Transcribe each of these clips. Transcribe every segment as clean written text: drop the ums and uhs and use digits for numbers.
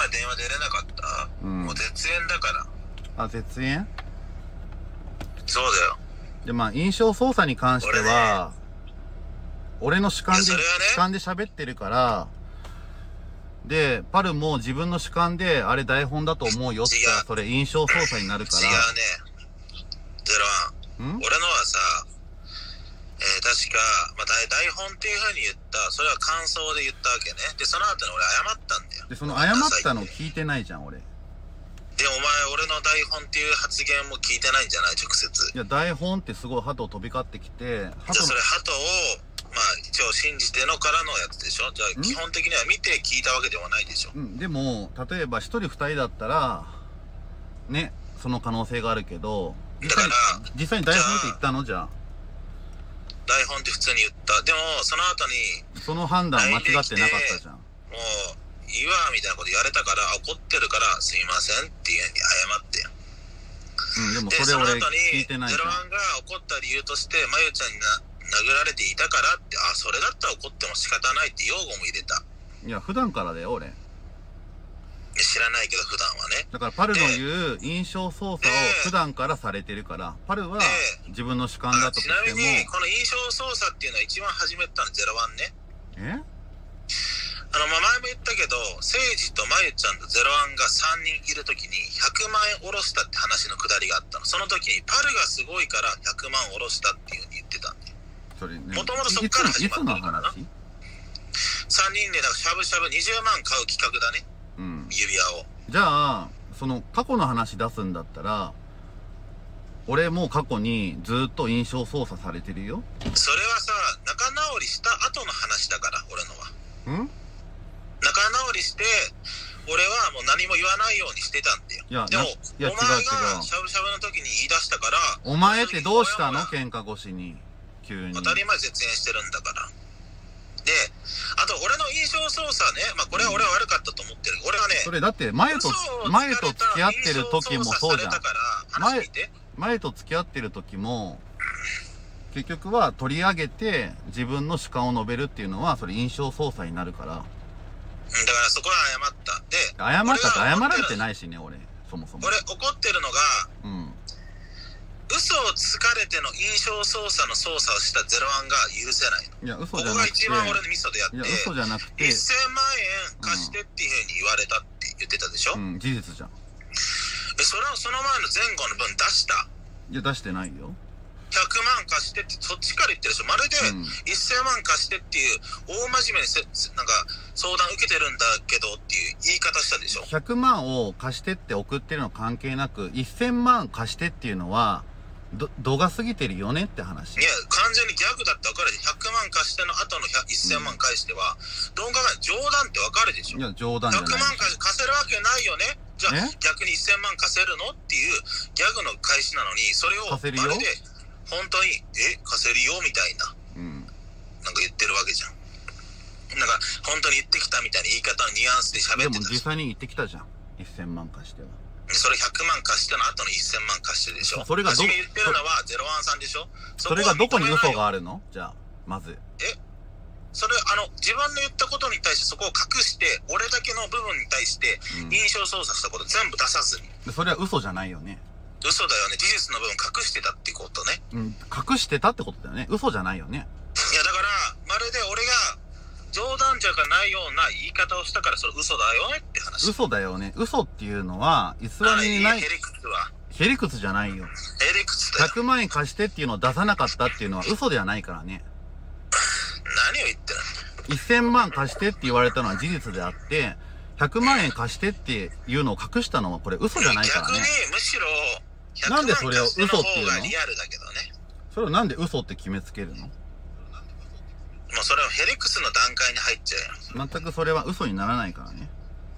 前電話出れなかった、 うん、 もう絶縁だから。 あ、絶縁？ そうだよ。 で、まあ、印象操作に関しては、俺の主観で、主観で喋ってるから、で、パルも自分の主観で、あれ台本だと思うよって言ったら、それ印象操作になるから。 違うね。ゼロワン。俺のはさ、確か、まあ、台本っていう風に言った、それは感想で言ったわけね。で、その後に俺謝ったんだよ。 で、その謝ったの聞いてないじゃん、俺。 で、お前、俺の台本っていう発言も聞いてないんじゃない、直接。 いや、台本ってすごい鳩飛び交ってきて、 じゃあそれ鳩を、まあ、一応信じてのからのやつでしょ。じゃあ、基本的には見て聞いたわけではないでしょ。 うん、でも、例えば一人二人だったら、ね、その可能性があるけど、実際に台本って言ったの？じゃあ。 台本って普通に言った。でも、その後に、 その判断間違ってなかったじゃん。もう、いいわ、みたいなこと言われたから、怒ってるから、すいませんっていうふうに謝って。 うん、でもそれ俺聞いてないじゃん。 ゼロワンが怒った理由として、まゆちゃんに殴られていたからって、あ、それだったら怒っても仕方ないって用語も入れた。 いや、普段からだよ、俺。 知らないけど、普段はね。 だから、パルの言う印象操作を普段からされてるから、パルは自分の主観だとしても。 ちなみに、この印象操作っていうのは一番始めたのゼロワンね。まあ、前も言ったけど、セイジとまゆちゃんとゼロワンが3人いるときに100万円下ろしたって話のくだりがあったの。その時にパルがすごいから100万下ろしたっていうふうに言ってたんで。 それね。 もともとそっから始まってるからな。 い 3人でだからしゃぶしゃぶ20万買う企画だね。うん。指輪を。 じゃあ、その過去の話出すんだったら、俺も過去にずっと印象操作されてるよ。 それはさ、仲直りした後の話だから、俺のは。仲直りして、俺はもう何も言わないようにしてたんだよ。 いや、 でも、 いやお前がしゃぶしゃぶの時に言い出したから、 お前ってどうしたの？喧嘩越しに。急に。 当たり前絶縁してるんだから。で、あと俺の印象操作ね、まあこれは俺は悪かったと思ってる。俺はね、 それだって前と付き合ってる時もそうじゃん。前と付き合ってる時も、結局は取り上げて自分の主観を述べるっていうのは、それ印象操作になるから。 だからそこは謝った。で、 謝ったって謝られてないしね、俺。そもそも。 俺怒ってるのが、嘘をつかれての印象操作の操作をしたゼロワンが許せないの。 いや、嘘じゃなくて。ここが一番俺のミソでやって、 いや、嘘じゃなくて。 1000万円貸してっていうふうに言われたって言ってたでしょ。 事実じゃん。 それをその前の前後の分出した？ いや、出してないよ。 100万貸してってそっちから言ってるでしょ。まるで1000万貸してっていう大真面目になんか相談受けてるんだけどっていう言い方したでしょ。 100万を貸してって送ってるの関係なく、1000万貸してっていうのは度が過ぎてるよねって話。 いや、完全にギャグだって分かるし、100万貸しての後の1000万返しては、どう考え冗談って分かるでしょ。 いや、冗談じゃない。 100万貸せるわけないよね。じゃあ逆に1000万貸せるのっていうギャグの返しなのに、それをまるで本当に貸せるよみたいな、なんか言ってるわけじゃん。なんか本当に言ってきたみたいな言い方のニュアンスで喋ってた。 でも実際に言ってきたじゃん、1000万貸しては。 それ100万貸しての後の1000万貸してでしょ。 それが初め言ってるのはゼロワンさんでしょ。 それがどこに嘘があるの？じゃあまずそれ自分の言ったことに対してそこを隠して、俺だけの部分に対して印象操作したこと全部出さずに、 それは嘘じゃないよね。 嘘だよね。事実の部分隠してたってことね。 隠してたってことだよね。嘘じゃないよね。 いやだからまるで俺が冗談じゃないような言い方をしたから、それ嘘だよねって話。 嘘だよね。嘘っていうのは偽りにない。 へりくつはへりくつじゃないよ。 へりくつだよ。 100万円貸してっていうのを出さなかったっていうのは嘘ではないからね。 何を言ってるの？ 1000 万貸してって言われたのは事実であって、100万円貸してっていうのを隠したのはこれ嘘じゃないからね。 逆にむしろ100 なんでそれを嘘っていうの？ リアルだけどね。それをなんで嘘って決めつけるの？ もうそれはヘリクスの段階に入っちゃうよ。 全くそれは嘘にならないからね。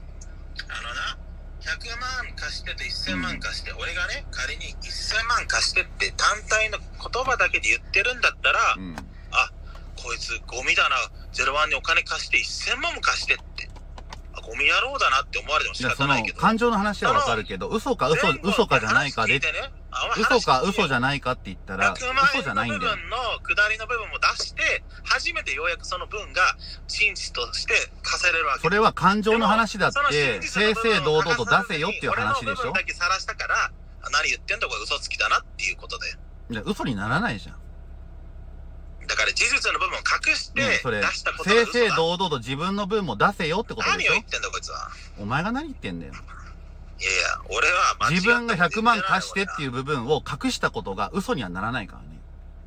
100万貸してて1000万貸して、俺がね仮に1000万貸してって単体の言葉だけで言ってるんだったら、あ、こいつゴミだな、ゼロワンにお金貸して1000万も貸してって、ゴミ野郎だなって思われても仕方ないけど。 感情の話はわかるけど、嘘かじゃないかで。 嘘か嘘じゃないかって言ったら、 100万嘘じゃないんだよ。 円の部分の下りの部分も出して、初めてようやくその分が真実として課せれるわけ。 それは感情の話だって、正々堂々と出せよっていう話でしょ。 俺の部分だけ晒したから、何言ってんだこれ嘘つきだなっていうことで。 いや、嘘にならないじゃん。 だから事実の部分を隠して出したことが嘘だ。 正々堂々と自分の分も出せよってことでしょ。 何を言ってんだこいつは。 お前が何言ってんだよ。 いやいや、俺は間違った自分が100万貸してっていう部分を隠したことが嘘にはならないからね。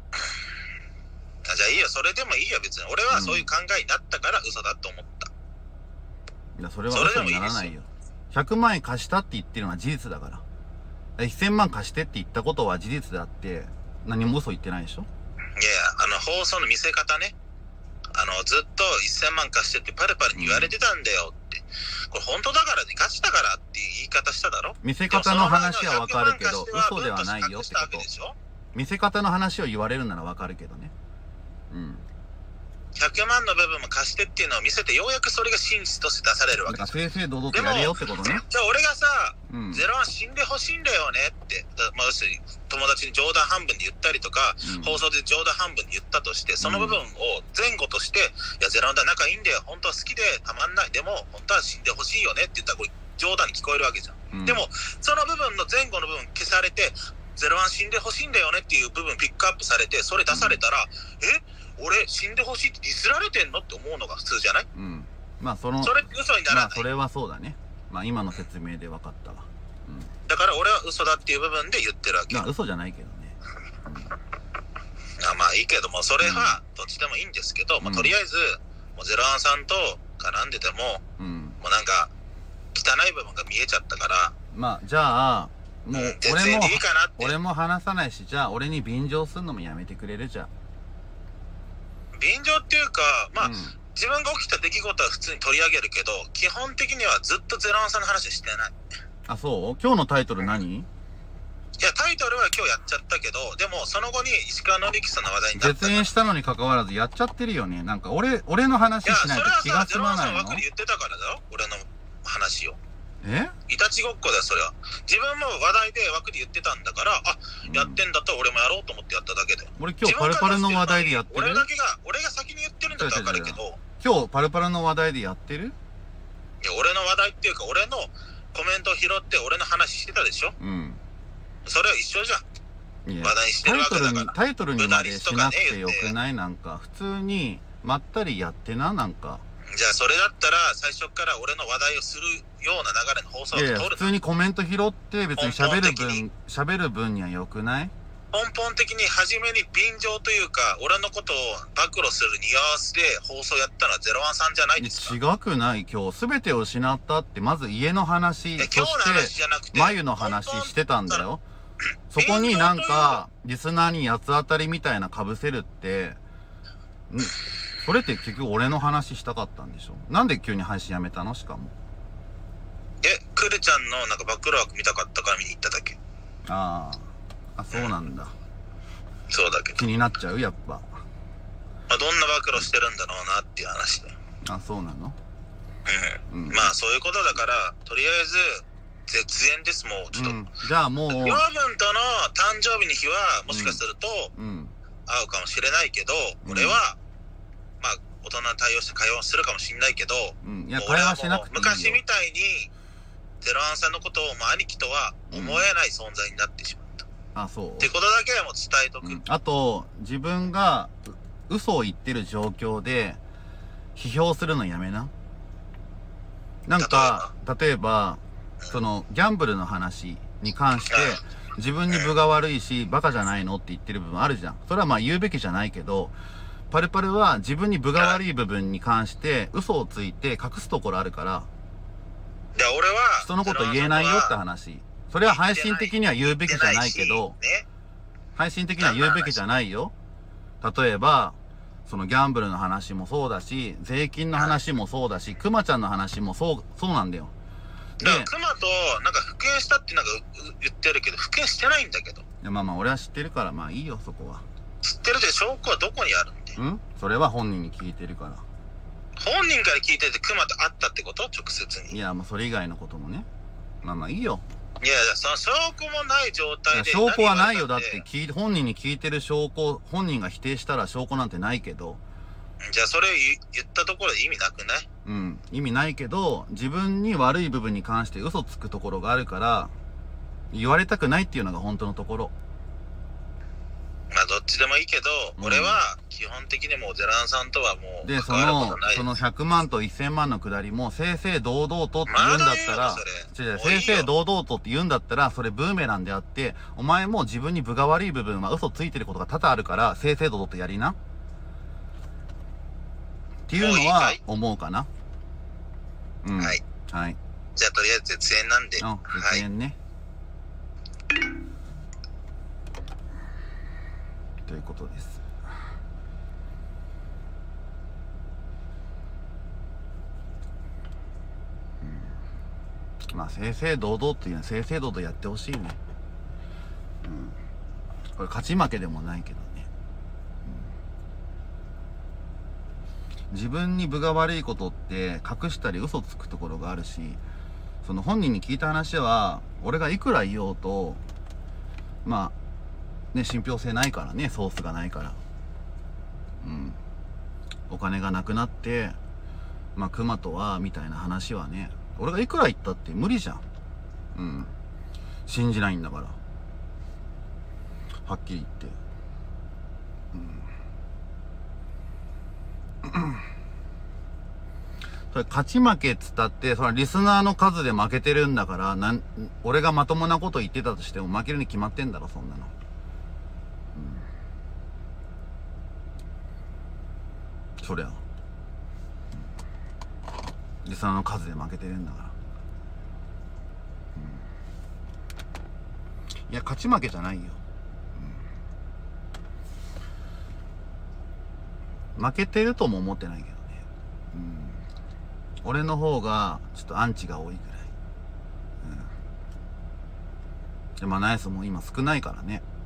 じゃあいいよ、それでもいいよ別に。俺はそういう考えになったから嘘だと思った。 いや、それは嘘にならないよ。100万円貸したって言ってるのは事実だから。1000万貸してって言ったことは事実であって、何も嘘言ってないでしょ。 いやいや、放送の見せ方ね。ずっと1000万貸してってパルパルに言われてたんだよって。これ本当だからね、ガチだからっていう言い方しただろ。 見せ方の話はわかるけど、嘘ではないよってこと。見せ方の話を言われるならわかるけどね。うん。 100万の部分も貸してっていうのを見せて、ようやくそれが真実として出されるわけ。 だから正々堂々とやれよってことね。 じゃあ俺がさ、ゼロワン死んでほしいんだよねって、まあ、要するに友達に冗談半分で言ったりとか、放送で冗談半分で言ったとして、その部分を前後として、いやゼロワンだ仲いいんだよ、本当は好きでたまんない、でも本当は死んでほしいよねって言ったらこれ冗談に聞こえるわけじゃん。でもその部分の前後の部分消されて、ゼロワン死んでほしいんだよねっていう部分ピックアップされて、それ出されたら、俺死んでほしいってディスられてんのって思うのが普通じゃない？まあそれって嘘にならない。 まあそれはそうだね。まあ今の説明で分かったわ。 だから俺は嘘だっていう部分で言ってるわけ。 まあ嘘じゃないけどね。 まあいいけども、それはどっちでもいいんですけど、とりあえずもうゼロワンさんと絡んでても、もうなんか汚い部分が見えちゃったから。 まあじゃあもう俺も話さないし、じゃあ俺に便乗するのもやめてくれる？じゃあ便乗っていうか、まあ、自分が起きた出来事は普通に取り上げるけど、基本的にはずっとゼロワンさんの話してない。 あ、そう？今日のタイトル何？ いや、タイトルは今日やっちゃったけど、でもその後に石川紀之さんの話題になった。 絶縁したのに関わらずやっちゃってるよね。なんか俺の話しないと気が済まないの。 いや、それはさ、ゼロワンさん枠で言ってたからだよ、俺の話を。 いたちごっこだよ、それは。自分も話題で枠で言ってたんだから、やってんだったら俺もやろうと思ってやっただけで。 俺今日パルパルの話題でやってる？ 俺が先に言ってるんだったらわかるけど。 今日パルパルの話題でやってる？ いや、俺の話題っていうか、俺のコメントを拾って俺の話してたでしょ。それは一緒じゃん。話題してるわけだから。 タイトルにまでしなくてよくない？なんか普通にまったりやってな、なんか。 じゃあそれだったら最初から俺の話題をするような流れの放送を取るの。 普通にコメント拾って別に喋る分にはよくない？ 根本的に初めに便乗というか、俺のことを暴露するニュアンスで放送やったのはゼロワンさんじゃないですか？ 違くない。今日全てを失ったって、まず家の話、そして眉の話してたんだよ。そこになんかリスナーに八つ当たりみたいな被せるって、それって結局俺の話したかったんでしょ。なんで急に配信やめたの？しかもクルちゃんのなんか暴露枠見たかったから見に行っただけ。 あ、そうなんだ。 そうだけど気になっちゃう、やっぱ。 どんな暴露してるんだろうなっていう話で。 そうなの？ まあそういうことだから、とりあえず絶縁です。もうちょっと、 じゃあもう養分との誕生日の日はもしかすると会うかもしれないけど、俺はまあ大人に対応して会話をするかもしれないけど、 いや会話しなくていいよ。 昔みたいにゼロワンさんのことを兄貴とは思えない存在になってしまった。 そうってことだけはもう伝えとく。 あと自分が嘘を言ってる状況で批評するのやめな。なんか例えばそのギャンブルの話に関して自分に分が悪いしバカじゃないのって言ってる部分あるじゃん。それはまあ言うべきじゃないけど、パルパルは自分に分が悪い部分に関して嘘をついて隠すところあるから、 いや俺は人のこと言えないよって話。それは配信的には言うべきじゃないけど、配信的には言うべきじゃないよ。例えばそのギャンブルの話もそうだし、税金の話もそうだし、クマちゃんの話もそうなんだよ。 でクマとなんか復縁したってなんか言ってるけど、復縁してないんだけど。いやまあ俺は知ってるからまあいいよ、そこは。 知ってるで証拠はどこにあるんで？ それは本人に聞いてるから。 本人から聞いててクマと会ったってこと？直接に。 いやそれ以外のこともね。まあいいよ。 いやいや、その証拠もない状態で。 証拠はないよ。だって本人に聞いてる証拠、本人が否定したら証拠なんてないけど。 じゃあそれを言ったところで意味なくない？ うん。意味ないけど、自分に悪い部分に関して嘘つくところがあるから、言われたくないっていうのが本当のところ。 まあどっちでもいいけど、俺は基本的にもうゼランさんとはもうで、その100万と1000万のくだりも正々堂々とって言うんだったら、正々堂々とって言うんだったら、それブーメランであって、お前も自分に分が悪い部分は嘘ついてることが多々あるから、正々堂々とやりな。っていうのは思うかな。うん。はい。はい。 じゃあとりあえず絶縁なんで。 絶縁ね。ということです。まあ正々堂々っていうのは正々堂々やってほしいね。これ勝ち負けでもないけどね。自分に分が悪いことって隠したり嘘つくところがあるし、その本人に聞いた話は俺がいくら言おうとまあね、信憑性ないからね、ソースがないから。お金がなくなって、まあ、熊とは、みたいな話はね、俺がいくら言ったって無理じゃん。信じないんだから。はっきり言って。それ勝ち負けっつったって、そのリスナーの数で負けてるんだから、俺がまともなこと言ってたとしても負けるに決まってんだろ、そんなの。そりゃリスナーの数で負けてるんだから。いや、勝ち負けじゃないよ。負けてるとも思ってないけどね。俺の方がちょっとアンチが多いぐらい。でまあナイスも今少ないからね。